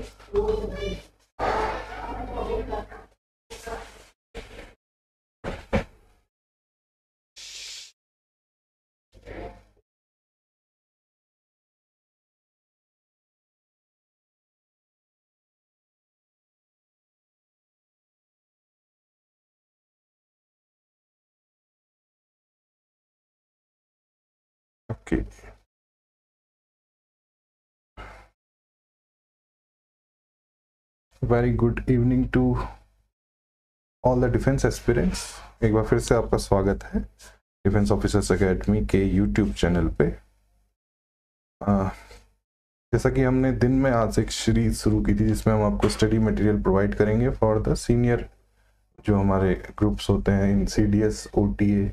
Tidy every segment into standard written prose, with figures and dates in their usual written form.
Okay. Very good evening to all the defence aspirants. एक बार फिर से आपका स्वागत है डिफेंस ऑफिसर्स एकेडमी के यूट्यूब चैनल पे। जैसा कि हमने दिन में आज एक सीरीज शुरू की थी जिसमें हम आपको स्टडी मटेरियल प्रोवाइड करेंगे फॉर द सीनियर जो हमारे ग्रुप्स होते हैं इन CDS, OTA,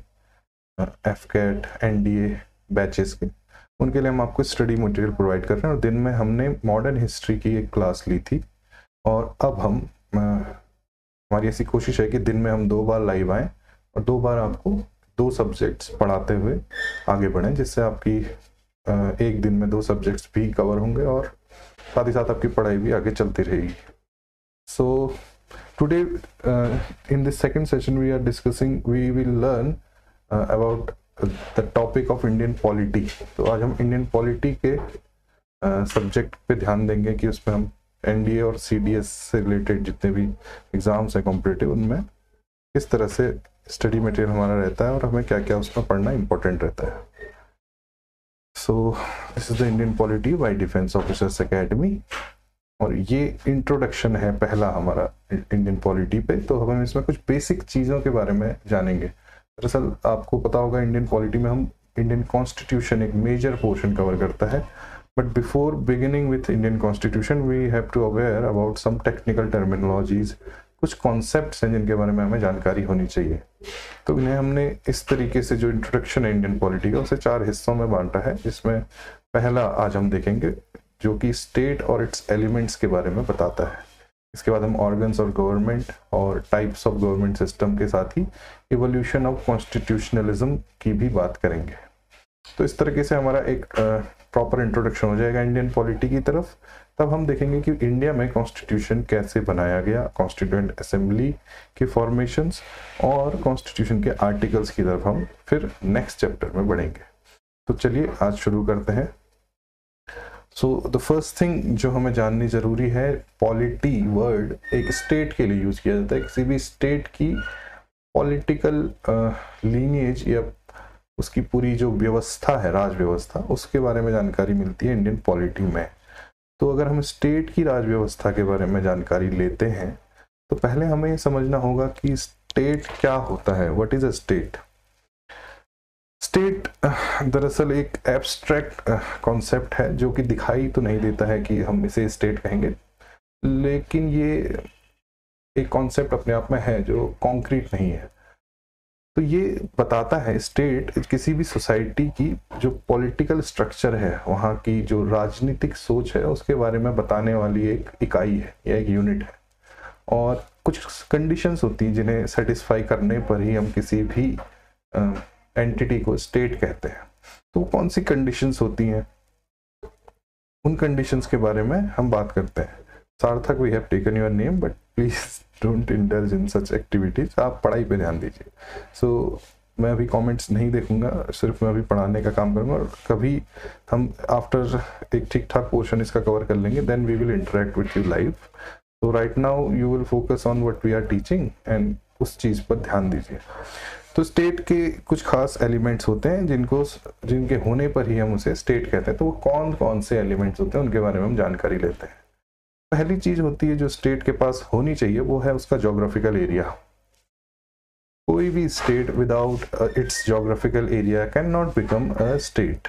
FCAT, NDA batches के, उनके लिए हम आपको स्टडी मटेरियल प्रोवाइड कर रहे हैं। और दिन में हमने मॉडर्न हिस्ट्री की एक क्लास ली थी और अब हम हमारी ऐसी कोशिश है कि दिन में हम 2 बार लाइव आएँ और 2 बार आपको 2 सब्जेक्ट्स पढ़ाते हुए आगे बढ़ें, जिससे आपकी एक दिन में 2 सब्जेक्ट्स भी कवर होंगे और साथ ही साथ आपकी पढ़ाई भी आगे चलती रहेगी। So today in this second session we will learn about the topic of Indian polity. तो आज हम इंडियन पॉलिटी के सब्जेक्ट पे ध्यान देंगे कि उसमें हम NDA और CDS से रिलेटेड जितने भी एग्जाम्स हैं कॉम्पिटिटिव, उनमें किस तरह से स्टडी मटेरियल हमारा रहता है और हमें क्या क्या उसमें पढ़ना इंपॉर्टेंट रहता है। So this is the Indian polity by defence officers academy और ये इंट्रोडक्शन है पहला हमारा इंडियन पॉलिटी पे। तो हम इसमें कुछ बेसिक चीज़ों के बारे में जानेंगे। दरअसल आपको पता होगा इंडियन पॉलिटी में हम इंडियन कॉन्स्टिट्यूशन एक मेजर पोर्शन कवर करता है। But before beginning with Indian Constitution, we have to aware about some technical terminologies, कुछ concepts हैं जिनके बारे में हमें जानकारी होनी चाहिए। तो इन्हें हमने इस तरीके से जो इंट्रोडक्शन है इंडियन पॉलिटी का उसे 4 हिस्सों में बांटा है, जिसमें पहला आज हम देखेंगे जो कि स्टेट और इट्स एलिमेंट्स के बारे में बताता है। इसके बाद हम ऑर्गन्स और गवर्नमेंट और टाइप्स ऑफ गवर्नमेंट सिस्टम के साथ ही इवोल्यूशन ऑफ कॉन्स्टिट्यूशनलिज्म की भी बात करेंगे। तो इस तरीके से हमारा एक प्रॉपर इंट्रोडक्शन हो जाएगा इंडियन पॉलिटी की तरफ। तब हम देखेंगे कि इंडिया में कॉन्स्टिट्यूशन कैसे बनाया गया, कॉन्स्टिट्यूएंट असेंबली के फॉर्मेशंस और कॉन्स्टिट्यूशन के आर्टिकल्स की तरफ हम फिर नेक्स्ट चैप्टर में बढ़ेंगे। तो चलिए आज शुरू करते हैं। सो द फर्स्ट थिंग जो हमें जाननी जरूरी है, पॉलिटी वर्ड एक स्टेट के लिए यूज किया जाता है। किसी भी स्टेट की पॉलिटिकल लीनिएज या उसकी पूरी जो व्यवस्था है, राज व्यवस्था, उसके बारे में जानकारी मिलती है इंडियन पॉलिटी में। तो अगर हम स्टेट की राज व्यवस्था के बारे में जानकारी लेते हैं तो पहले हमें ये समझना होगा कि स्टेट क्या होता है। What is a state? State दरअसल एक एब्स्ट्रैक्ट कॉन्सेप्ट है जो कि दिखाई तो नहीं देता है कि हम इसे स्टेट कहेंगे, लेकिन ये एक कॉन्सेप्ट अपने आप में है जो कॉन्क्रीट नहीं है। तो ये बताता है स्टेट किसी भी सोसाइटी की जो पॉलिटिकल स्ट्रक्चर है, वहाँ की जो राजनीतिक सोच है, उसके बारे में बताने वाली एक इकाई है या एक यूनिट है। और कुछ कंडीशंस होती हैं जिन्हें सेटिस्फाई करने पर ही हम किसी भी एंटिटी को स्टेट कहते हैं। तो कौन सी कंडीशंस होती हैं, उन कंडीशंस के बारे में हम बात करते हैं। Sarthak, we have taken your name but please don't indulge in such activities. आप पढ़ाई पे ध्यान दीजिए। सो मैं अभी कमेंट्स नहीं देखूंगा, सिर्फ मैं अभी पढ़ाने का काम करूंगा और कभी हम आफ्टर एक ठीक ठाक पोर्शन इसका कवर कर लेंगे, then we will interact with you live. तो right now you will focus on what we are teaching and उस चीज़ पर ध्यान दीजिए। तो स्टेट के कुछ खास एलिमेंट्स होते हैं जिनके होने पर ही हम उसे स्टेट कहते हैं। तो वो कौन कौन से एलिमेंट्स होते हैं उनके बारे में हम जानकारी लेते हैं। पहली चीज होती है जो स्टेट के पास होनी चाहिए, वो है उसका ज्योग्राफिकल एरिया। कोई भी state without its geographical area can not become a state.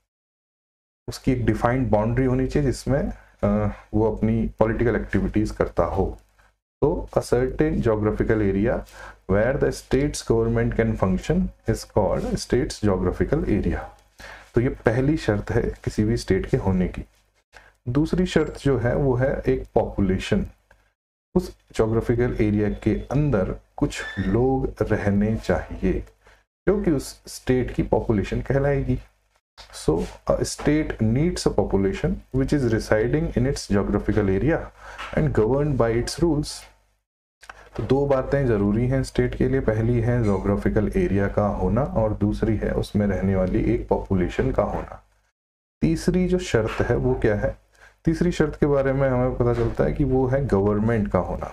उसकी एक डिफाइंड बाउंड्री होनी चाहिए जिसमें वो अपनी पॉलिटिकल एक्टिविटीज करता हो। तो a certain geographical area where the state's government can function is called state's geographical area. तो ये पहली शर्त है किसी भी स्टेट के होने की। दूसरी शर्त जो है वो है एक पॉपुलेशन। उस ज्योग्राफिकल एरिया के अंदर कुछ लोग रहने चाहिए जो कि उस स्टेट की पॉपुलेशन कहलाएगी। So a state needs a population which is residing in its geographical area and governed by its rules. तो दो बातें जरूरी हैं स्टेट के लिए, पहली है जोग्राफिकल एरिया का होना और दूसरी है उसमें रहने वाली एक पॉपुलेशन का होना। तीसरी जो शर्त है वो क्या है? तीसरी शर्त के बारे में हमें पता चलता है कि वो है गवर्नमेंट का होना।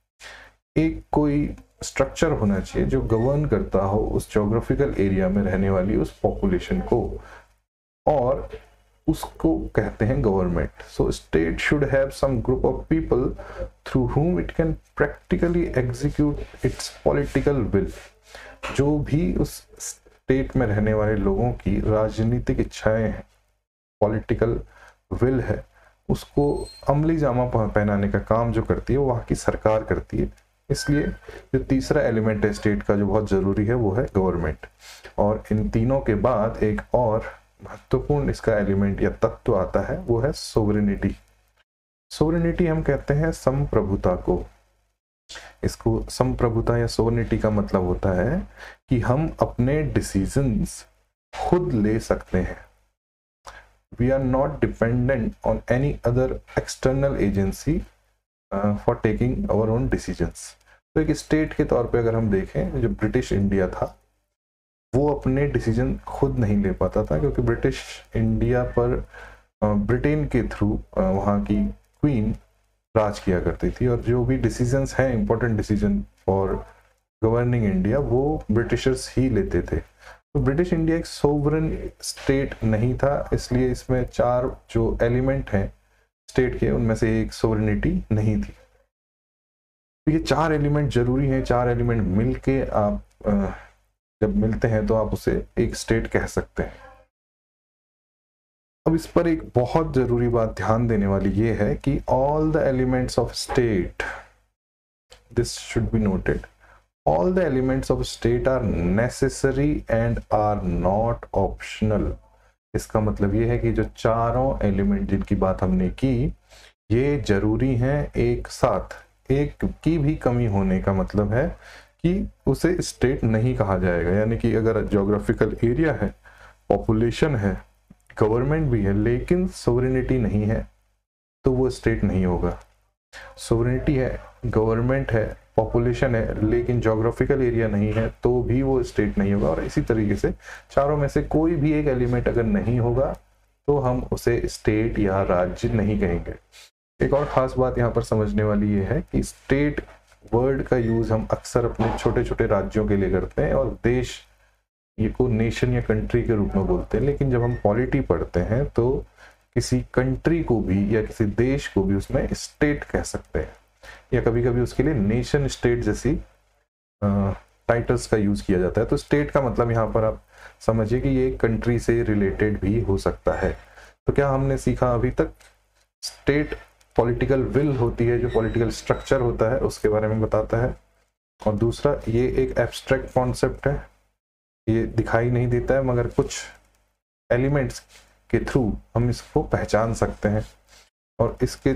एक कोई स्ट्रक्चर होना चाहिए जो गवर्न करता हो उस जोग्राफिकल एरिया में रहने वाली उस पॉपुलेशन को, और उसको कहते हैं government. So state should have some group of people through whom it can practically execute its political will. जो भी उस स्टेट में रहने वाले लोगों की राजनीतिक इच्छाएं हैं, पॉलिटिकल विल है, उसको अमली जामा पहनाने का काम जो करती है वो वहाँ की सरकार करती है। इसलिए जो तीसरा एलिमेंट है स्टेट का जो बहुत ज़रूरी है वो है गवर्नमेंट। और इन तीनों के बाद एक और महत्वपूर्ण इसका एलिमेंट या तत्व आता है वो है सोवरेनिटी। सोवरेनिटी हम कहते हैं संप्रभुता को। इसको संप्रभुता या सोवरेनिटी का मतलब होता है कि हम अपने डिसीजंस खुद ले सकते हैं। We are not dependent on any other external agency for taking our own decisions. तो एक स्टेट के तौर पे अगर हम देखें, जो ब्रिटिश इंडिया था वो अपने डिसीजन खुद नहीं ले पाता था, क्योंकि ब्रिटिश इंडिया पर ब्रिटेन के थ्रू वहाँ की क्वीन राज किया करती थी, और जो भी डिसीजंस हैं important decision for governing India वो ब्रिटिशर्स ही लेते थे। तो ब्रिटिश इंडिया एक सोवरन स्टेट नहीं था, इसलिए इसमें चार जो एलिमेंट हैं स्टेट के उनमें से एक सोवरेनिटी नहीं थी। तो ये चार एलिमेंट जरूरी हैं, चार एलिमेंट मिलके आप जब मिलते हैं तो आप उसे एक स्टेट कह सकते हैं। अब इस पर एक बहुत जरूरी बात ध्यान देने वाली ये है कि all the elements of state, this should be noted, all the elements of state are necessary and are not optional. इसका मतलब ये है कि जो चारों एलिमेंट जिनकी बात हमने की ये जरूरी हैं एक साथ। एक की भी कमी होने का मतलब है कि उसे स्टेट नहीं कहा जाएगा। यानी कि अगर ज्योग्राफिकल एरिया है, पॉपुलेशन है, गवर्नमेंट भी है, लेकिन सोवरेनिटी नहीं है तो वो स्टेट नहीं होगा। सोवरेनिटी है, गवर्नमेंट है, पॉपुलेशन है, लेकिन ज्योग्राफिकल एरिया नहीं है तो भी वो स्टेट नहीं होगा। और इसी तरीके से चारों में से कोई भी एक एलिमेंट अगर नहीं होगा तो हम उसे स्टेट या राज्य नहीं कहेंगे। एक और खास बात यहाँ पर समझने वाली ये है कि स्टेट वर्ड का यूज हम अक्सर अपने छोटे छोटे राज्यों के लिए करते हैं और देश ये को नेशन या कंट्री के रूप में बोलते हैं, लेकिन जब हम पॉलिटी पढ़ते हैं तो किसी कंट्री को भी या किसी देश को भी उसमें स्टेट कह सकते हैं, या कभी कभी उसके लिए नेशन स्टेट जैसी टाइटल्स का यूज किया जाता है। तो स्टेट का मतलब यहाँ पर आप समझिए कि ये कंट्री से रिलेटेड भी हो सकता है। तो क्या हमने सीखा अभी तक? स्टेट पॉलिटिकल विल होती है, जो पॉलिटिकल स्ट्रक्चर होता है उसके बारे में बताता है, और दूसरा ये एक एब्स्ट्रैक्ट कॉन्सेप्ट है, ये दिखाई नहीं देता है मगर कुछ एलिमेंट्स के थ्रू हम इसको पहचान सकते हैं, और इसके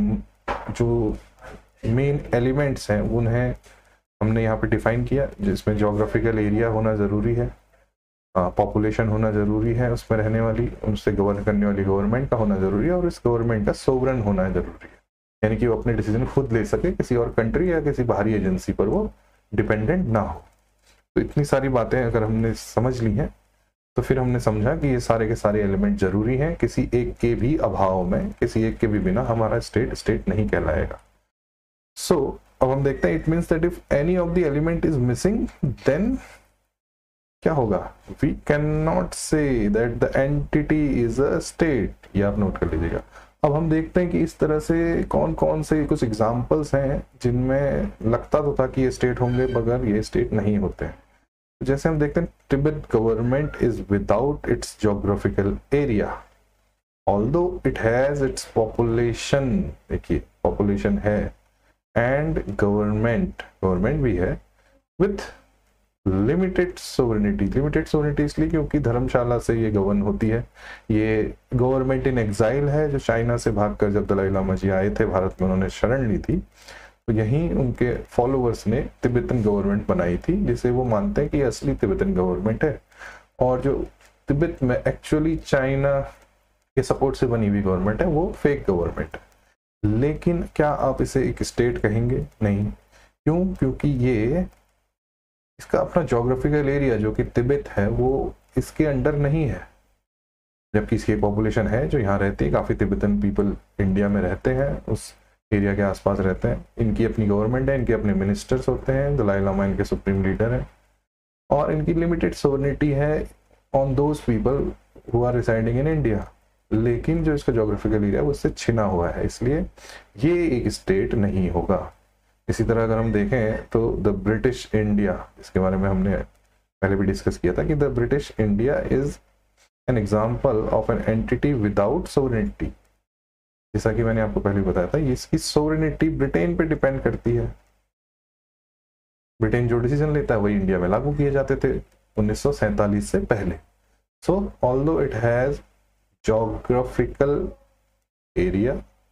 जो मेन एलिमेंट्स हैं उन्हें हमने यहाँ पे डिफाइन किया, जिसमें ज्योग्राफिकल एरिया होना ज़रूरी है, पॉपुलेशन होना ज़रूरी है, उसमें रहने वाली, उनसे गवर्न करने वाली गवर्नमेंट का होना ज़रूरी है, और इस गवर्नमेंट का सोवरन होना ज़रूरी है, यानी कि वो अपने डिसीजन खुद ले सके, किसी और कंट्री या किसी बाहरी एजेंसी पर वो डिपेंडेंट ना हो। तो इतनी सारी बातें अगर हमने समझ ली हैं तो फिर हमने समझा कि ये सारे के सारे एलिमेंट जरूरी हैं, किसी एक के भी अभाव में, किसी एक के भी बिना हमारा स्टेट नहीं कहलाएगा। सो अब हम देखते हैं, it means that if any of the element is missing then क्या होगा? We can not say that the entity is a state. ये आप नोट कर लीजिएगा। अब हम देखते हैं कि इस तरह से कौन कौन से कुछ एग्जाम्पल्स हैं जिनमें लगता तो था कि ये स्टेट होंगे मगर ये स्टेट नहीं होते हैं। जैसे हम देखते हैं, Tibet government is without its geographical area although it has its population. देखिए पॉपुलेशन है एंड गवर्नमेंट भी है with limited sovereignty. Limited sovereignty इसलिए क्योंकि धर्मशाला से ये गवर्न होती है। ये गवर्नमेंट इन एग्जाइल है, जो चाइना से भागकर जब दलाई लामा जी आए थे भारत में, उन्होंने शरण ली थी, तो यहीं उनके फॉलोअर्स ने तिब्बतन गवर्नमेंट बनाई थी, जिसे वो मानते हैं कि असली तिब्बतन गवर्नमेंट है। और जो तिब्बत में एक्चुअली चाइना के सपोर्ट से बनी हुई गवर्नमेंट है, वो फेक गवर्नमेंट है। लेकिन क्या आप इसे एक स्टेट कहेंगे? नहीं। क्यों? क्योंकि ये इसका अपना जोग्राफिकल एरिया जो कि तिब्बत है वो इसके अंडर नहीं है, जबकि इसकी पॉपुलेशन है जो यहाँ रहती है। काफ़ी तिब्बतन पीपल इंडिया में रहते हैं, उस एरिया के आसपास रहते हैं। इनकी अपनी गवर्नमेंट है, इनके अपने मिनिस्टर्स होते हैं, दलाई लामा इनके सुप्रीम लीडर हैं, और इनकी लिमिटेड सोवरेनिटी है on those people who are residing in India. लेकिन जो इसका जोग्राफिकल एरिया है वो उससे छिना हुआ है, इसलिए ये एक स्टेट नहीं होगा। इसी तरह अगर हम देखें तो द ब्रिटिश इंडिया, इसके बारे में हमने पहले भी डिस्कस किया था कि the British India is an example of an entity without sovereignty. जैसा कि मैंने आपको पहले बताया था, इसकी सोवरेनिटी ब्रिटेन पे डिपेंड करती है। ब्रिटेन जो डिसीजन लेता है वही इंडिया में लागू किए जाते थे 1947 से पहले। So although it has geographical area,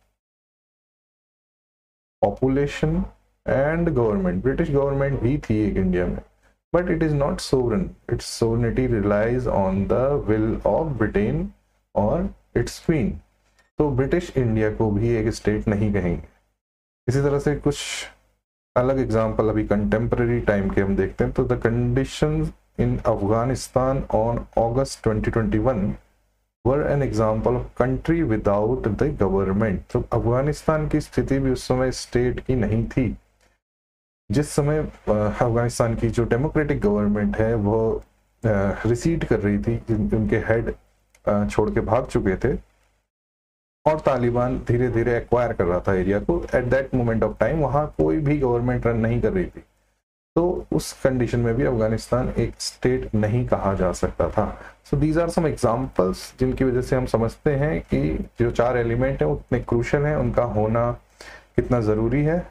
population and government, British government भी थी एक इंडिया में, but it is not sovereign. Its sovereignty relies on the will of Britain और its queen. तो ब्रिटिश इंडिया को भी एक स्टेट नहीं कहेंगे। इसी तरह से कुछ अलग एग्जाम्पल अभी कंटेम्प्रेरी टाइम के हम देखते हैं तो the conditions in Afghanistan on August 2021 were an example of country without the government. तो अफगानिस्तान की स्थिति भी उस समय स्टेट की नहीं थी। जिस समय अफगानिस्तान की जो डेमोक्रेटिक गवर्नमेंट है वो रिसीड कर रही थी, उनके हेड छोड़ के भाग चुके थे, और तालिबान धीरे धीरे एक्वायर कर रहा था एरिया को। At that moment of time वहाँ कोई भी गवर्नमेंट रन नहीं कर रही थी, तो उस कंडीशन में भी अफगानिस्तान एक स्टेट नहीं कहा जा सकता था। So these are some examples जिनकी वजह से हम समझते हैं कि जो 4 एलिमेंट हैं वो कितने क्रूशल हैं, उनका होना कितना ज़रूरी है,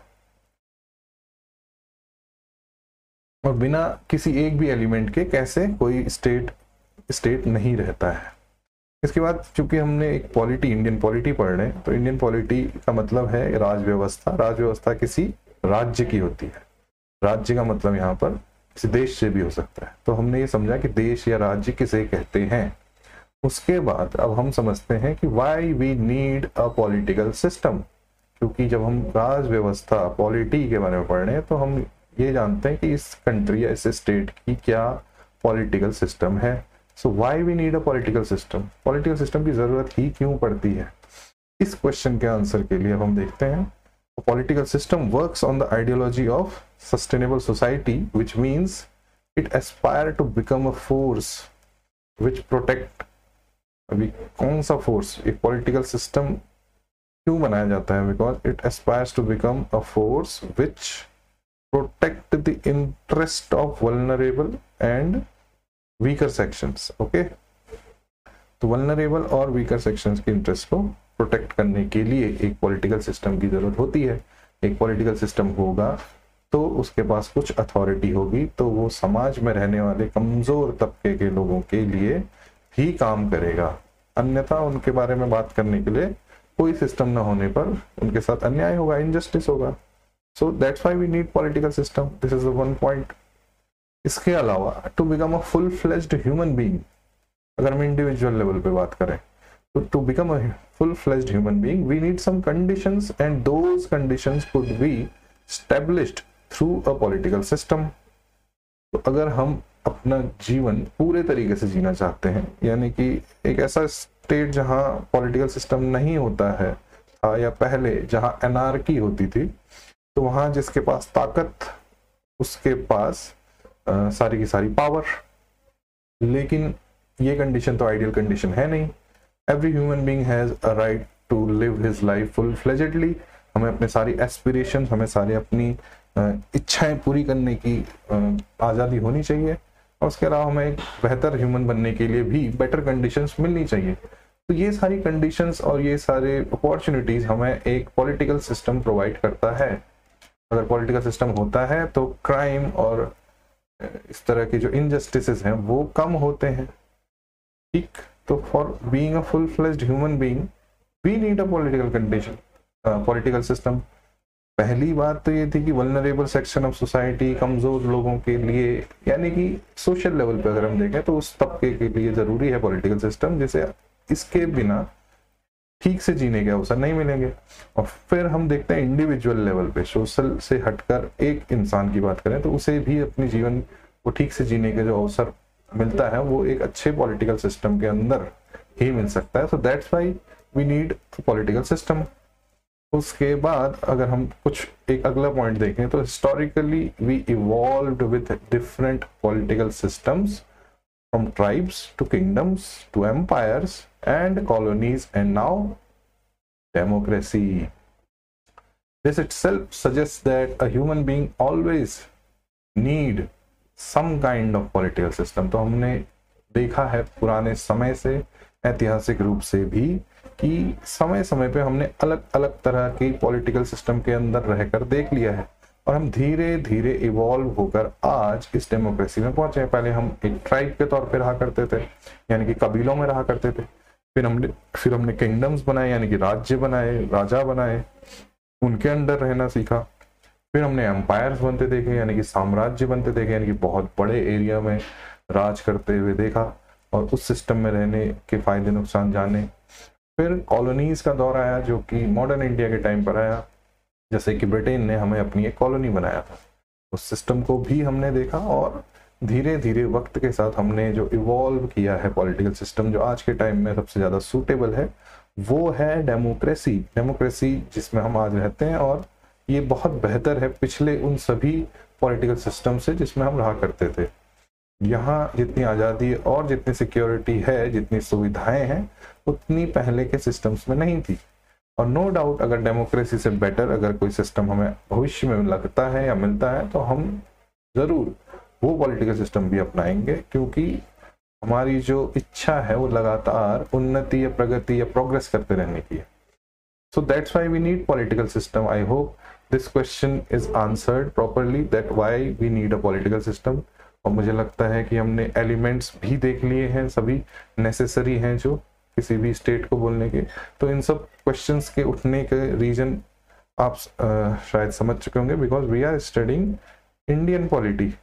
और बिना किसी एक भी एलिमेंट के कैसे कोई स्टेट नहीं रहता है। इसके बाद चूंकि हमने एक पॉलिटी, इंडियन पॉलिटी पढ़ रहे हैं, तो इंडियन पॉलिटी का मतलब है राजव्यवस्था। राजव्यवस्था किसी राज्य की होती है। राज्य का मतलब यहाँ पर किसी देश से भी हो सकता है। तो हमने ये समझा कि देश या राज्य किसे कहते हैं। उसके बाद अब हम समझते हैं कि why we need a political system, क्योंकि जब हम राज व्यवस्था पॉलिटी के बारे में पढ़ रहे हैं तो हम ये जानते हैं कि इस कंट्री या इस स्टेट की क्या पॉलिटिकल सिस्टम है। So why we need a political system, political system की जरूरत ही क्यों पड़ती है, इस क्वेश्चन के आंसर के लिए अब हम देखते हैं। A political system works on the ideology of sustainable society, which means it aspires to become a force which protect। अभी कौन सा फोर्स, एक पॉलिटिकल सिस्टम क्यों बनाया जाता है? Because it aspires to become a force which protect the interest of vulnerable and weaker sections. Okay, तो vulnerable और वीकर सेक्शंस के इंटरेस्ट को प्रोटेक्ट करने के लिए एक पॉलिटिकल सिस्टम की जरूरत होती है। एक पॉलिटिकल सिस्टम होगा तो उसके पास कुछ अथॉरिटी होगी, तो वो समाज में रहने वाले कमजोर तबके के लोगों के लिए ही काम करेगा, अन्यथा उनके बारे में बात करने के लिए कोई सिस्टम ना होने पर उनके साथ अन्याय होगा, इनजस्टिस होगा। So that's why we need political system. This is one point. इसके अलावा to become a full fledged human being, अगर हम इंडिविजुअल लेवल पे बात करें तो to become a full-fledged human being we need some conditions, and those conditions could be established through a political system। तो अगर हम अपना जीवन पूरे तरीके से जीना चाहते हैं, यानी कि एक ऐसा स्टेट जहां पॉलिटिकल सिस्टम नहीं होता है था, या पहले जहां एनार्की होती थी, तो वहां जिसके पास ताकत उसके पास सारी की सारी पावर। लेकिन ये कंडीशन तो आइडियल कंडीशन है नहीं। Every human being has a right to live his life full-fledgedly। हमें अपने सारी एस्पिरेशन, हमें सारी अपनी इच्छाएं पूरी करने की आज़ादी होनी चाहिए, और उसके अलावा हमें एक बेहतर ह्यूमन बनने के लिए भी बेटर कंडीशंस मिलनी चाहिए। तो ये सारी कंडीशंस और ये सारे अपॉर्चुनिटीज हमें एक पॉलिटिकल सिस्टम प्रोवाइड करता है। अगर पॉलिटिकल सिस्टम होता है तो क्राइम और इस तरह की जो इनजस्टिसेस हैं वो कम होते हैं। ठीक, तो for being a full fledged human being we need a political condition, political system. पहली बात तो ये थी कि वल्नरेबल सेक्शन ऑफ सोसाइटी, कमजोर लोगों के लिए, यानी कि सोशल लेवल पे अगर हम देखें तो उस तबके के लिए जरूरी है पॉलिटिकल सिस्टम, जिसे इसके बिना ठीक से जीने के अवसर नहीं मिलेंगे। और फिर हम देखते हैं इंडिविजुअल लेवल पे, सोशल से हटकर एक इंसान की बात करें तो उसे भी अपने जीवन को ठीक से जीने के जो अवसर मिलता है वो एक अच्छे पॉलिटिकल सिस्टम के अंदर ही मिल सकता है। So that's why we need political system. उसके बाद अगर हम कुछ एक अगला पॉइंट देखें तो historically we evolved with different political systems from tribes to kingdoms to empires and colonies and now democracy. This itself suggests that a human being always need some kind of political system. तो हमने देखा है पुराने समय से, ऐतिहासिक रूप से भी, कि समय समय पे हमने अलग अलग तरह की पॉलिटिकल सिस्टम के अंदर रहकर देख लिया है और हम धीरे धीरे इवॉल्व होकर आज इस डेमोक्रेसी में पहुंचे हैं। पहले हम एक ट्राइब के तौर पे रहा करते थे, यानी कि कबीलों में रहा करते थे। फिर हमने किंगडम्स बनाए, यानी कि राज्य बनाए, राजा बनाए, उनके अंडर रहना सीखा। फिर हमने एम्पायर्स बनते देखे, यानी कि साम्राज्य बनते देखे, यानी कि बहुत बड़े एरिया में राज करते हुए देखा और उस सिस्टम में रहने के फायदे नुकसान जाने। फिर कॉलोनीज का दौर आया जो कि मॉडर्न इंडिया के टाइम पर आया, जैसे कि ब्रिटेन ने हमें अपनी एक कॉलोनी बनाया था, उस सिस्टम को भी हमने देखा और धीरे धीरे वक्त के साथ हमने जो इवॉल्व किया है पॉलिटिकल सिस्टम जो आज के टाइम में सबसे ज़्यादा सूटेबल है वो है डेमोक्रेसी। डेमोक्रेसी जिसमें हम आज रहते हैं, और ये बहुत बेहतर है पिछले उन सभी पॉलिटिकल सिस्टम से जिसमें हम रहा करते थे। यहाँ जितनी आज़ादी और जितनी सिक्योरिटी है, जितनी सुविधाएं हैं, उतनी पहले के सिस्टम्स में नहीं थी। और नो डाउट अगर डेमोक्रेसी से बेटर अगर कोई सिस्टम हमें भविष्य में लगता है या मिलता है तो हम ज़रूर वो पॉलिटिकल सिस्टम भी अपनाएंगे, क्योंकि हमारी जो इच्छा है वो लगातार उन्नति या प्रगति या प्रोग्रेस करते रहने की है। So that's why we need political system. I hope this question is answered properly, that why we need a political system. और मुझे लगता है कि हमने एलिमेंट्स भी देख लिए हैं, सभी नेसेसरी हैं जो किसी भी स्टेट को बोलने के। तो इन सब क्वेश्चंस के उठने के रीजन आप शायद समझ चुके होंगे, because we are studying Indian polity.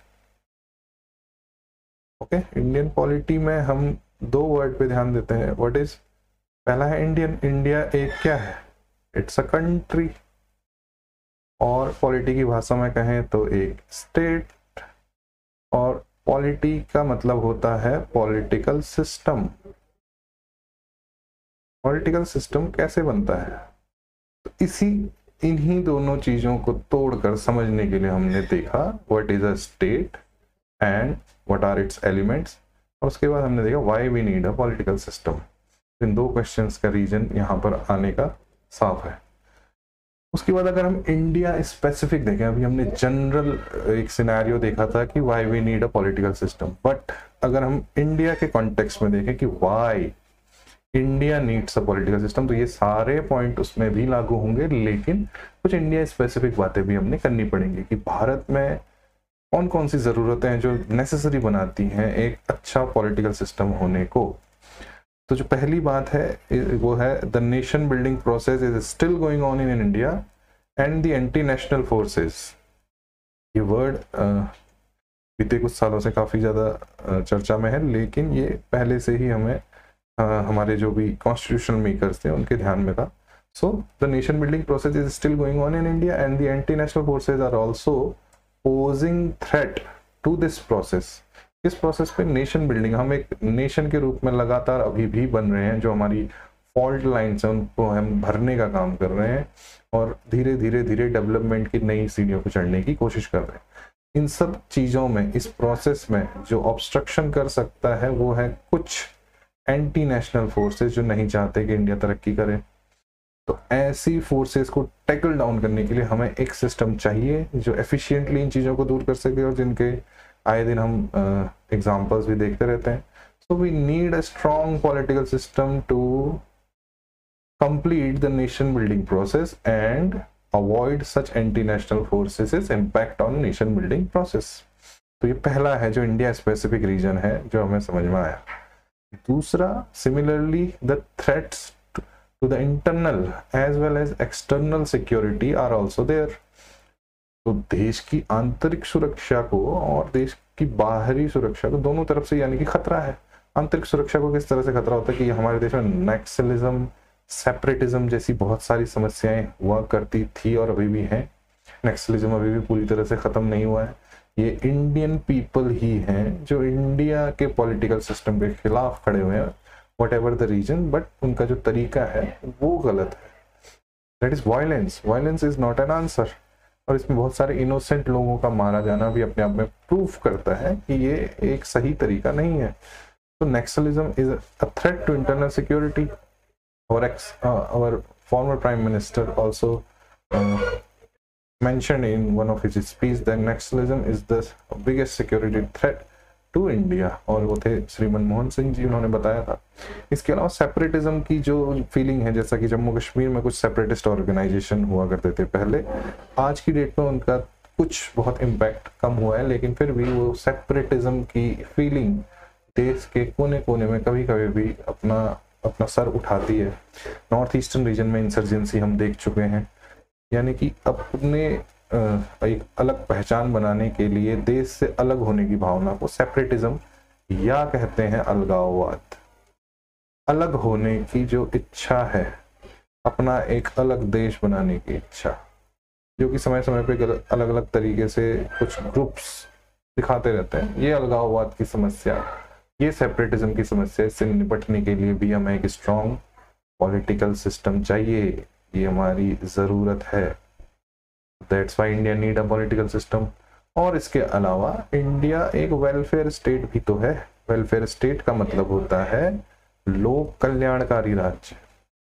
Okay, Indian polity में हम दो वर्ड पे ध्यान देते हैं। व्हाट इज, पहला है इंडियन। इंडिया एक क्या है? It's a country. और पॉलिटी की भाषा में कहें तो एक स्टेट। और पॉलिटी का मतलब होता है पॉलिटिकल सिस्टम। पॉलिटिकल सिस्टम कैसे बनता है? तो इन्हीं दोनों चीजों को तोड़कर समझने के लिए हमने देखा what is a state and what are its elements, और उसके बाद हमने देखा why we need a political system. इन दो क्वेश्चंस का रीजन यहाँ पर आने का साफ है। उसके बाद अगर हम इंडिया स्पेसिफिक देखें, अभी हमने जनरल एक सिनेरियो देखा था कि why we need a political system, but अगर हम इंडिया के कॉन्टेक्स्ट में देखें कि why India needs a political system, तो ये सारे पॉइंट उसमें भी लागू होंगे, लेकिन कुछ इंडिया स्पेसिफिक बातें भी हमने करनी पड़ेंगी कि भारत में कौन कौन सी ज़रूरतें हैं जो नेसेसरी बनाती हैं एक अच्छा पॉलिटिकल सिस्टम होने को। तो जो पहली बात है वो है the nation building process is still going on in India and the anti national forces. ये वर्ड बीते कुछ सालों से काफ़ी ज़्यादा चर्चा में है, लेकिन ये पहले से ही हमें हमारे जो भी कॉन्स्टिट्यूशनल मेकर्स थे उनके ध्यान में था। So the nation building process is still going on in India and the anti national forces are also posing threat to this process. इस प्रोसेस पे नेशन बिल्डिंग, हम एक नेशन के रूप में लगातार अभी भी बन रहे हैं। जो हमारी फॉल्ट लाइन्स हैं उनको हम भरने का काम कर रहे हैं और धीरे धीरे धीरे डेवलपमेंट की नई सीढ़ियों पर चढ़ने की कोशिश कर रहे हैं। इन सब चीज़ों में, इस प्रोसेस में जो ऑब्स्ट्रक्शन कर सकता है वो है कुछ एंटी नेशनल फोर्सेस जो नहीं चाहते कि इंडिया तरक्की करे। तो ऐसी फोर्सेस को टैकल डाउन करने के लिए हमें एक सिस्टम चाहिए जो एफिशिएंटली इन चीज़ों को दूर कर सके, और जिनके आए दिन हम एग्जांपल्स भी देखते रहते हैं। So we need a strong political system to complete the nation building process and avoid such anti national forces impact on nation building process. तो ये पहला है जो इंडिया स्पेसिफिक रीजन है जो हमें समझ में आया। दूसरा, similarly the threats to the internal as well as external security are also there. तो देश की आंतरिक सुरक्षा को और देश की बाहरी सुरक्षा को दोनों तरफ से यानी कि खतरा है। आंतरिक सुरक्षा को किस तरह से खतरा होता है कि हमारे देश में नक्सलिज्म, सेपरेटिज्म जैसी बहुत सारी समस्याएं हुआ करती थी और अभी भी हैं। नक्सलिज्म अभी भी पूरी तरह से खत्म नहीं हुआ है। ये इंडियन पीपल ही हैं जो इंडिया के पॉलिटिकल सिस्टम के खिलाफ खड़े हुए हैं, whatever the reason, but उनका जो तरीका है वो गलत है। That is violence. Violence is not an answer. और इसमें बहुत सारे इनोसेंट लोगों का मारा जाना भी अपने आप में प्रूफ करता है कि ये एक सही तरीका नहीं है। तो Naxalism is a threat to internal security. Our former prime minister also mentioned in one of his speeches that Naxalism is the biggest security threat to India, और वो थे श्री मनमोहन सिंह जी, उन्होंने बताया था। इसके अलावा सेपरेटिज्म की जो फीलिंग है, जैसा कि जम्मू कश्मीर में कुछ सेपरेटिस्ट ऑर्गेनाइजेशन हुआ करते थे पहले, आज की डेट में उनका कुछ बहुत इम्पैक्ट कम हुआ है, लेकिन फिर भी वो सेपरेटिज्म की फीलिंग देश के कोने कोने में कभी कभी भी अपना सर उठाती है। नॉर्थ ईस्टर्न रीजन में इंसर्जेंसी हम देख चुके हैं, यानी कि अपने एक अलग पहचान बनाने के लिए देश से अलग होने की भावना को सेपरेटिज्म या कहते हैं अलगाववाद। अलग होने की जो इच्छा है, अपना एक अलग देश बनाने की इच्छा, जो कि समय समय पे अलग अलग तरीके से कुछ ग्रुप्स दिखाते रहते हैं, ये अलगाववाद की समस्या, ये सेपरेटिज्म की समस्या, इससे निपटने के लिए भी हमें एक स्ट्रॉन्ग पॉलिटिकल सिस्टम चाहिए। ये हमारी ज़रूरत है। That's why India need a political system. और इसके अलावा इंडिया एक वेलफेयर स्टेट भी तो है। वेलफेयर स्टेट का मतलब होता है लोक कल्याणकारी राज्य।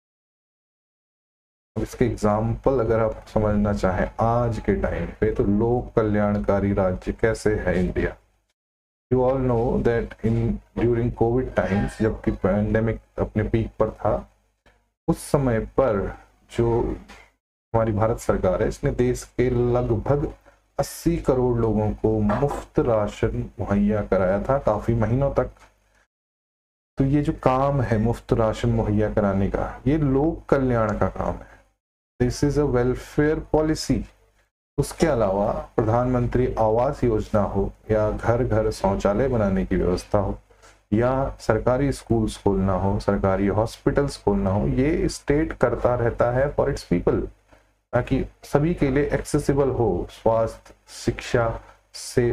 अब इसके एग्जाम्पल अगर आप समझना चाहें आज के टाइम पे, तो लोक कल्याणकारी राज्य कैसे है India. You all know that during COVID times, जबकि पैंडेमिक अपने पीक पर था, उस समय पर जो हमारी भारत सरकार है, इसने देश के लगभग 80 करोड़ लोगों को मुफ्त राशन मुहैया कराया था काफी महीनों तक। तो ये जो काम है मुफ्त राशन मुहैया कराने का, ये लोक कल्याण का काम है। This is a welfare policy. उसके अलावा प्रधानमंत्री आवास योजना हो, या घर घर शौचालय बनाने की व्यवस्था हो, या सरकारी स्कूल्स खोलना हो, सरकारी हॉस्पिटल्स खोलना हो, ये स्टेट करता रहता है फॉर इट्स पीपल, ताकि सभी के लिए एक्सेसिबल हो स्वास्थ्य, शिक्षा से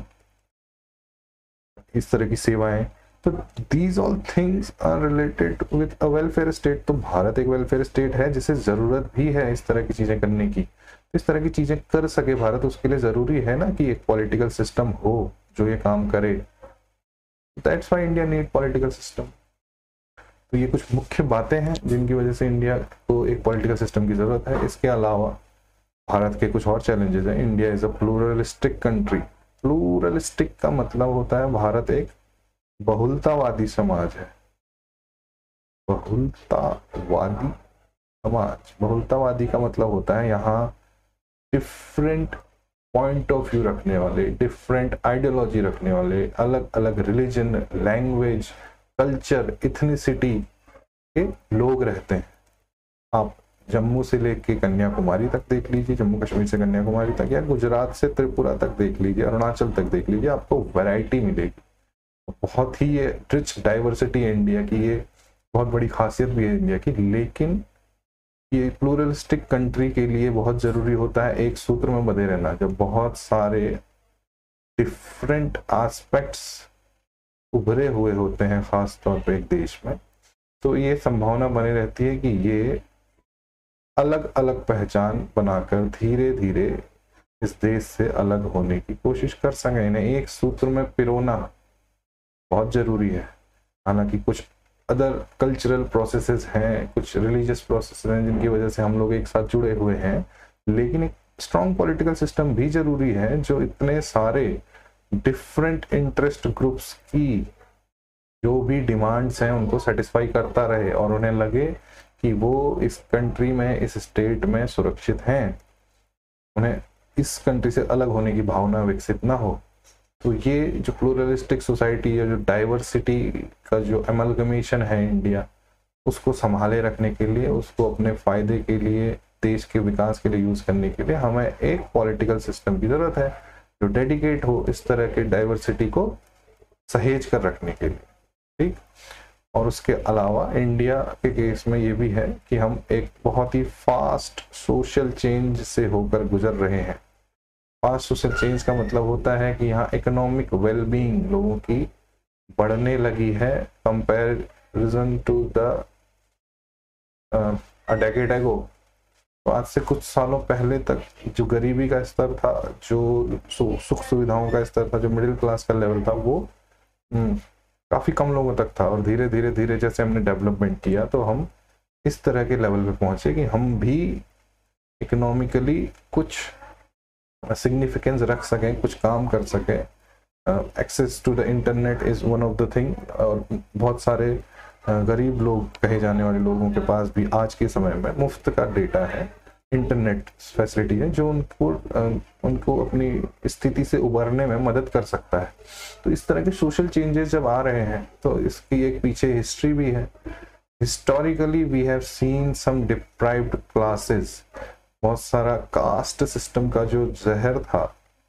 इस तरह की सेवाएं। तो these all things are related with a welfare state. तो भारत एक वेलफेयर स्टेट है जिसे जरूरत भी है इस तरह की चीजें करने की। इस तरह की चीजें कर सके भारत, उसके लिए जरूरी है ना कि एक पॉलिटिकल सिस्टम हो जो ये काम करे। That's why India need political system. तो ये कुछ मुख्य बातें हैं जिनकी वजह से इंडिया को एक पॉलिटिकल सिस्टम की जरूरत है। इसके अलावा भारत के कुछ और चैलेंजेस हैं। India is a pluralistic country. Pluralistic का मतलब होता है भारत एक बहुलतावादी समाज है। बहुलतावादी समाज, बहुलतावादी का मतलब होता है यहाँ डिफरेंट पॉइंट ऑफ व्यू रखने वाले, डिफरेंट आइडियोलॉजी रखने वाले, अलग अलग रिलीजन, लैंग्वेज, कल्चर, इथनिसिटी के लोग रहते हैं। आप जम्मू से लेके कन्याकुमारी तक देख लीजिए, जम्मू कश्मीर से कन्याकुमारी तक, या गुजरात से त्रिपुरा तक देख लीजिए, अरुणाचल तक देख लीजिए, आपको वैरायटी मिलेगी। बहुत ही ये रिच डाइवर्सिटी है इंडिया की, ये बहुत बड़ी खासियत भी है इंडिया की। लेकिन ये प्लूरलिस्टिक कंट्री के लिए बहुत जरूरी होता है एक सूत्र में बंधे रहना। जब बहुत सारे डिफरेंट एस्पेक्ट्स उभरे हुए होते हैं खास तौर पे एक देश में, तो ये संभावना बनी रहती है कि ये अलग अलग पहचान बनाकर धीरे धीरे इस देश से अलग होने की कोशिश कर सकें। इन्हें एक सूत्र में पिरोना बहुत जरूरी है। हालांकि कुछ अदर कल्चरल प्रोसेसेस हैं, कुछ रिलीजियस प्रोसेसेस हैं जिनकी वजह से हम लोग एक साथ जुड़े हुए हैं, लेकिन एक स्ट्रॉन्ग पॉलिटिकल सिस्टम भी जरूरी है जो इतने सारे डिफरेंट इंटरेस्ट ग्रुप्स की जो भी डिमांड्स हैं उनको सेटिस्फाई करता रहे और उन्हें लगे कि वो इस कंट्री में, इस स्टेट में सुरक्षित हैं, उन्हें इस कंट्री से अलग होने की भावना विकसित ना हो। तो ये जो प्लूरलिस्टिक सोसाइटी है, जो डाइवर्सिटी का जो एमलगमेशन है इंडिया, उसको संभाले रखने के लिए, उसको अपने फायदे के लिए, देश के विकास के लिए यूज करने के लिए हमें एक पॉलिटिकल सिस्टम की जरूरत है जो डेडिकेट हो इस तरह के डाइवर्सिटी को सहेज कर रखने के लिए। ठीक। और उसके अलावा इंडिया के केस में ये भी है कि हम एक बहुत ही फास्ट सोशल चेंज से होकर गुजर रहे हैं। फास्ट सोशल चेंज का मतलब होता है कि यहाँ इकोनॉमिक वेलबींग लोगों की बढ़ने लगी है कंपैरिजन टू द डेकेड एगो। तो आज से कुछ सालों पहले तक जो गरीबी का स्तर था, जो सुख सुविधाओं का स्तर था, जो मिडिल क्लास का लेवल था, वो काफी कम लोगों तक था। और धीरे धीरे धीरे जैसे हमने डेवलपमेंट किया तो हम इस तरह के लेवल पे पहुंचे कि हम भी इकोनॉमिकली कुछ सिग्निफिकेंस रख सकें, कुछ काम कर सकें। Access to the internet is one of the thing. और बहुत सारे गरीब लोग कहे जाने वाले लोगों के पास भी आज के समय में मुफ्त का डेटा है, इंटरनेट फैसिलिटी है, जो उनको अपनी स्थिति से उबरने में मदद कर सकता है। तो इस तरह के सोशल चेंजेस जब आ रहे हैं तो इसकी एक पीछे हिस्ट्री भी है। Historically we have seen some deprived classes. बहुत सारा कास्ट सिस्टम का जो जहर था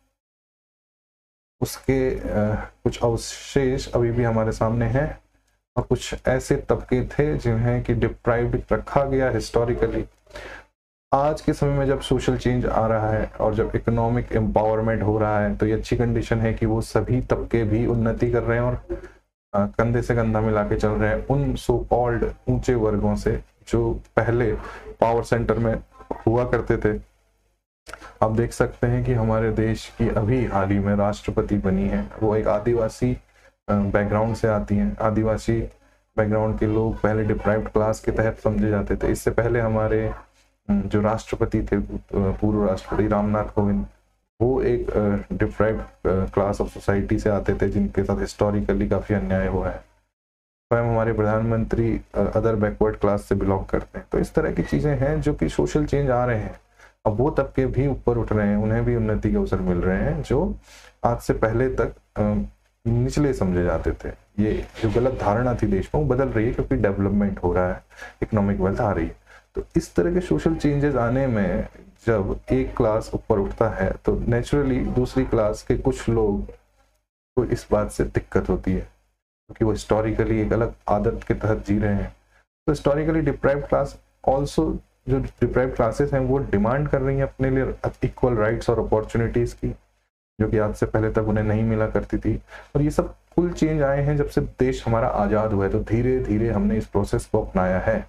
उसके कुछ अवशेष अभी भी हमारे सामने हैं। और कुछ ऐसे तबके थे जिन्हें कि डिप्राइव्ड रखा गया हिस्टोरिकली। आज के समय में जब सोशल चेंज आ रहा है और जब इकोनॉमिक एम्पावरमेंट हो रहा है तो ये अच्छी कंडीशन है कि वो सभी तबके भी उन्नति कर रहे हैं और कंधे से कंधा मिला के चल रहे हैं उन सो कॉल्ड ऊंचे वर्गों से जो पहले पावर सेंटर में हुआ करते थे। आप देख सकते हैं कि हमारे देश की अभी हाल ही में राष्ट्रपति बनी है, वो एक आदिवासी बैकग्राउंड से आती हैं। आदिवासी बैकग्राउंड के लोग पहले डिप्राइव्ड क्लास के तहत समझे जाते थे। इससे पहले हमारे जो राष्ट्रपति थे, पूर्व राष्ट्रपति रामनाथ कोविंद, वो एक डिप्राइव्ड क्लास ऑफ सोसाइटी से आते थे जिनके साथ हिस्टोरिकली काफ़ी अन्याय हुआ है। स्वयं हमारे प्रधानमंत्री अदर बैकवर्ड क्लास से बिलोंग करते हैं। तो इस तरह की चीज़ें हैं जो कि सोशल चेंज आ रहे हैं। अब वो तबके भी ऊपर उठ रहे हैं, उन्हें भी उन्नति के अवसर मिल रहे हैं जो आज से पहले तक निचले समझे जाते थे। ये जो गलत धारणा थी देश में वो बदल रही है क्योंकि डेवलपमेंट हो रहा है, इकोनॉमिक वेल्थ आ रही है। तो इस तरह के सोशल चेंजेस आने में जब एक क्लास ऊपर उठता है तो नेचुरली दूसरी क्लास के कुछ लोग को इस बात से दिक्कत होती है क्योंकि वो हिस्टोरिकली एक अलग आदत के तहत जी रहे हैं। तो हिस्टोरिकली डिप्राइव्ड क्लास ऑल्सो, जो डिप्राइव्ड क्लासेस हैं वो डिमांड कर रही हैं अपने लिए इक्वल राइट्स और अपॉर्चुनिटीज़ की, जो कि आज से पहले तक उन्हें नहीं मिला करती थी। और ये सब फुल चेंज आए हैं जब से देश हमारा आज़ाद हुआ है। तो धीरे धीरे हमने इस प्रोसेस को अपनाया है।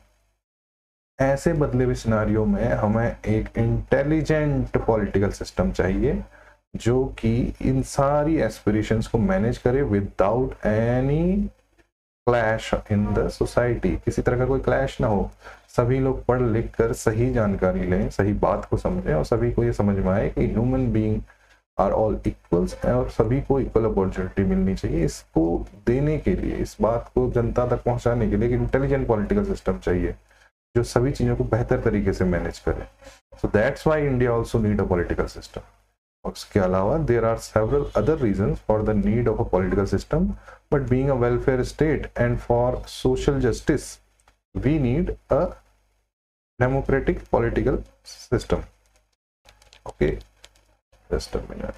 ऐसे बदले हुए सिनारियों में हमें एक इंटेलिजेंट पॉलिटिकल सिस्टम चाहिए जो कि इन सारी एस्पिरेशंस को मैनेज करे without any clash in the society. किसी तरह का कोई क्लैश ना हो, सभी लोग पढ़ लिख कर सही जानकारी लें, सही बात को समझें और सभी को ये समझ में आए कि human being are all equals और सभी को इक्वल अपॉर्चुनिटी मिलनी चाहिए। इसको देने के लिए, इस बात को जनता तक पहुंचाने के लिए एक इंटेलिजेंट पॉलिटिकल सिस्टम चाहिए जो सभी चीज़ों को बेहतर तरीके से मैनेज करे। So that's why India also need a political system. और उसके अलावा there are several other reasons for the need of a political system, but being a welfare state and for social justice we need a democratic political system. Okay, just a minute.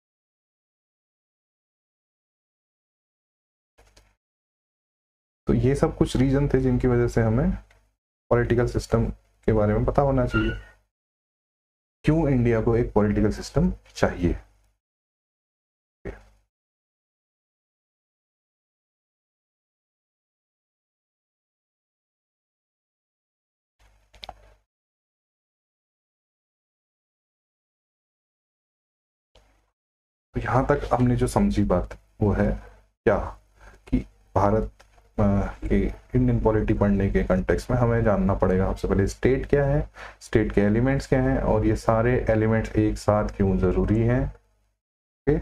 तो ये सब कुछ reason थे जिनकी वजह से हमें political system के बारे में पता होना चाहिए। क्यों इंडिया को एक पॉलिटिकल सिस्टम चाहिए। तो यहाँ तक हमने जो समझी बात वो है क्या कि भारत के इंडियन पॉलिटी पढ़ने के कंटेक्स्ट में हमें जानना पड़ेगा सबसे पहले स्टेट क्या है, स्टेट के एलिमेंट्स क्या हैं और ये सारे एलिमेंट्स एक साथ क्यों जरूरी हैं। ओके,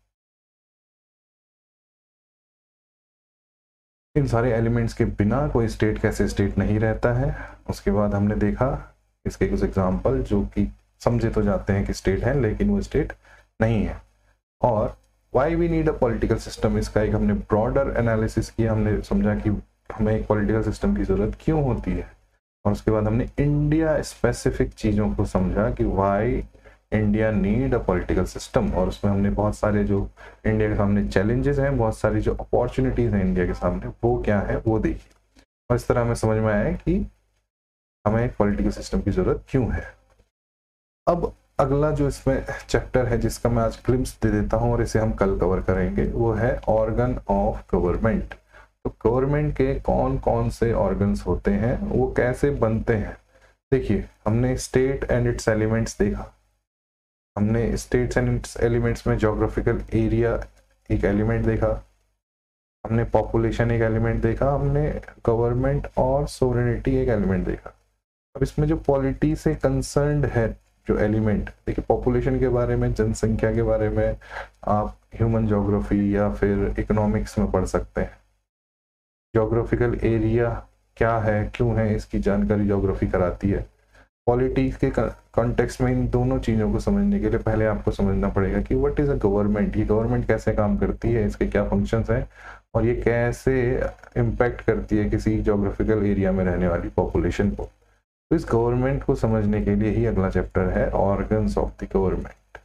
इन सारे एलिमेंट्स के बिना कोई स्टेट कैसे स्टेट नहीं रहता है। उसके बाद हमने देखा इसके कुछ एग्जाम्पल जो कि समझे तो जाते हैं कि स्टेट है लेकिन वो स्टेट नहीं है। और why we need a political system, इसका एक हमने ब्रॉडर एनालिसिस किया। हमने समझा कि हमें एक पॉलिटिकल सिस्टम की ज़रूरत क्यों होती है, और उसके बाद हमने इंडिया स्पेसिफिक चीज़ों को समझा कि why India need a political system, और उसमें हमने बहुत सारे जो इंडिया के सामने चैलेंजेस हैं, बहुत सारी जो अपॉर्चुनिटीज़ हैं इंडिया के सामने, वो क्या है वो देखी, और इस तरह हमें समझ में आया कि हमें एक पॉलिटिकल सिस्टम की ज़रूरत क्यों है। अब अगला जो इसमें चैप्टर है जिसका मैं आज ग्लिम्स दे देता हूँ और इसे हम कल कवर करेंगे, वो है ऑर्गन ऑफ गवर्नमेंट। तो गवर्नमेंट के कौन कौन से ऑर्गन्स होते हैं, वो कैसे बनते हैं। देखिए, हमने स्टेट एंड इट्स एलिमेंट्स देखा, हमने स्टेट्स एंड इट्स एलिमेंट्स में ज्योग्राफिकल एरिया एक एलिमेंट देखा, हमने पॉपुलेशन एक एलिमेंट देखा, हमने गवर्नमेंट और सोवरेनिटी एक एलिमेंट देखा। अब इसमें जो पॉलिटी से कंसर्न्ड है जो एलिमेंट, देखिए पॉपुलेशन के बारे में, जनसंख्या के बारे में आप ह्यूमन ज्योग्राफी या फिर इकोनॉमिक्स में पढ़ सकते हैं। ज्योग्राफिकल एरिया क्या है, क्यों है, इसकी जानकारी ज्योग्राफी कराती है। पॉलिटिक्स के कॉन्टेक्स्ट में इन दोनों चीज़ों को समझने के लिए पहले आपको समझना पड़ेगा कि व्हाट इज़ अ गवर्नमेंट, ये गवर्नमेंट कैसे काम करती है, इसके क्या फंक्शंस हैं, और ये कैसे इम्पैक्ट करती है किसी ज्योग्राफिकल एरिया में रहने वाली पॉपुलेशन को। तो इस गवर्नमेंट को समझने के लिए ही अगला चैप्टर है organs of the government.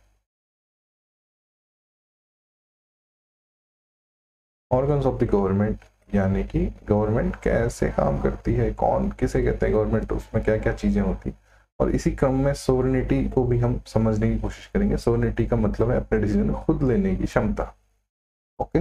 Organs of the government यानी कि गवर्नमेंट कैसे काम करती है, कौन किसे कहते हैं गवर्नमेंट, उसमें क्या क्या चीज़ें होती, और इसी क्रम में सोवरेनिटी को भी हम समझने की कोशिश करेंगे। सोवरेनिटी का मतलब है अपने डिसीजन खुद लेने की क्षमता। ओके,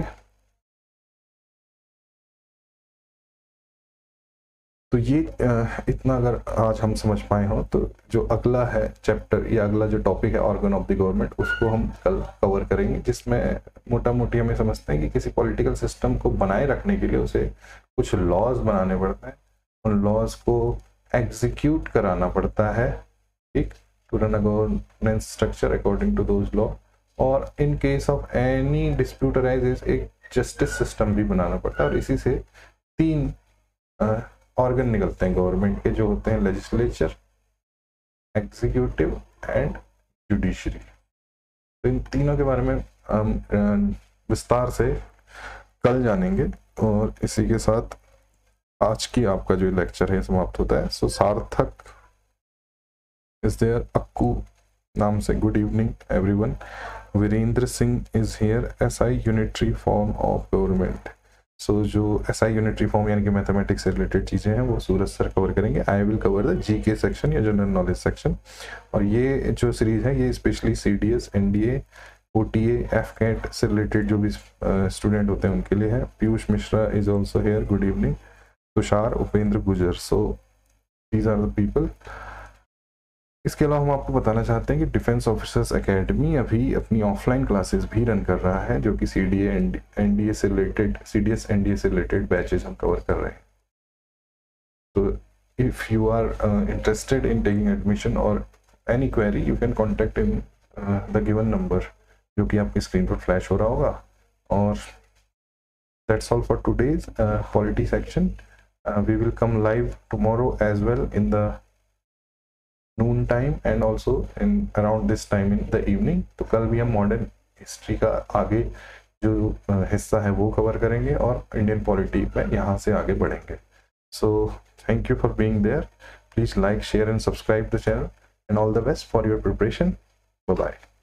तो ये इतना अगर आज हम समझ पाए हो, तो जो अगला है चैप्टर या अगला जो टॉपिक है ऑर्गन ऑफ द गवर्नमेंट, उसको हम कल कवर करेंगे, जिसमें मोटा मोटी हमें समझते हैं कि किसी पॉलिटिकल सिस्टम को बनाए रखने के लिए उसे कुछ लॉज बनाने पड़ते हैं, उन लॉज को एग्जीक्यूट कराना पड़ता है, ठीक, to run a governance structure according to those law, और in case of any dispute arises एक जस्टिस सिस्टम भी बनाना पड़ता है। और इसी से तीन ऑर्गन निकलते हैं गवर्नमेंट के, जो होते हैं लेजिस्लेचर, एग्जीक्यूटिव एंड जुडिशरी। तो इन तीनों के बारे में हम विस्तार से कल जानेंगे, और इसी के साथ आज की आपका जो लेक्चर है समाप्त होता है। सो सार्थक इज देयर, अक्कू नाम से good evening everyone, Virendra Singh is here, SI unitary form of government. So जो एसआई यूनिटरी फॉर्म यानी कि मैथमेटिक्स से रिलेटेड चीज़ें हैं वो सूरज सर कवर करेंगे। I will cover the GK section या जनरल नॉलेज सेक्शन, और ये जो सीरीज़ है ये specially CDS, NDA, OTA, AFCAT से रिलेटेड जो भी स्टूडेंट होते हैं उनके लिए है। Piyush Mishra is also here, good evening. Tushar, Upendra Gujar, so these are the people. इसके अलावा हम आपको बताना चाहते हैं कि डिफेंस ऑफिसर्स एकेडमी अभी अपनी ऑफलाइन क्लासेस भी रन कर रहा है, जो कि सीडीए एनडीए से रिलेटेड, सीडीएस एनडीए से रिलेटेड बैचेस हम कवर कर रहे हैं। तो if you are interested in taking admission और any query, you can contact in the given number जो कि आपकी स्क्रीन पर फ्लैश हो रहा होगा। और that's all for today's polity section. We will come live tomorrow as well in the noon time and also in around this time in the evening. तो कल भी हम मॉडर्न हिस्ट्री का आगे जो हिस्सा है वो कवर करेंगे और इंडियन पॉलिटी में यहाँ से आगे बढ़ेंगे। So thank you for being there, please like, share and subscribe the channel, and all the best for your preparation. Bye bye.